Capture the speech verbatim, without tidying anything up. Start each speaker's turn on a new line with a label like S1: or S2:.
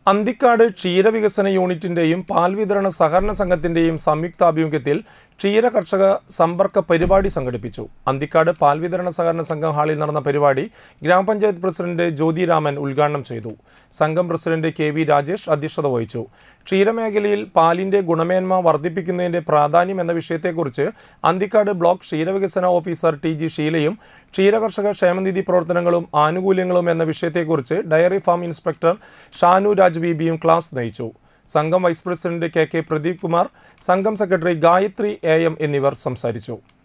S1: അന്തിക്കാട് ക്ഷീരവികസന യൂണിറ്റിന്റെയും പാൽവിതരണ സഹകരണ സംഘത്തിന്റെയും സംയുക്താഭിമുഖ്യത്തിൽ ക്ഷീര കർഷക സമ്പർക്ക പരിപാടി സംഘടിപ്പിച്ചു. അന്തിക്കാട് പാൽവിതരണ സഹകരണ സംഘം ഹാളിൽ നടന്ന പരിപാടി ഗ്രാമപഞ്ചായത്ത് പ്രസിഡന്റ് ജ്യോതിരാമൻ ഉദ്ഘാടനം ചെയ്തു. സംഘം പ്രസിഡന്റ് കെ വി രാജേഷ് അധ്യക്ഷത വഹിച്ചു. ക്ഷീരമേഖലയിൽ പാലിന്റെ ഗുണമേന്മ വർദ്ധിപ്പിക്കുന്നതിന്റെ പ്രാധാന്യം എന്ന വിഷയത്തെക്കുറിച്ച് അന്തിക്കാട് ബ്ലോക്ക് ക്ഷീരവികസന ഓഫീസർ ടി ജി ഷീലയും ക്ഷീരകർഷക ക്ഷേമനിധി പ്രവർത്തനങ്ങളും ആനുകൂല്യങ്ങളും എന്ന വിഷയത്തെക്കുറിച്ച് dairy farm inspector Shanu Raj ബിബിയും ക്ലാസ് നയിച്ചു. സംഘം vice president K K Pradeep Kumar, സംഘം സെക്രട്ടറി ഗായത്രി എ എം എന്നിവർ സംസാരിച്ചു.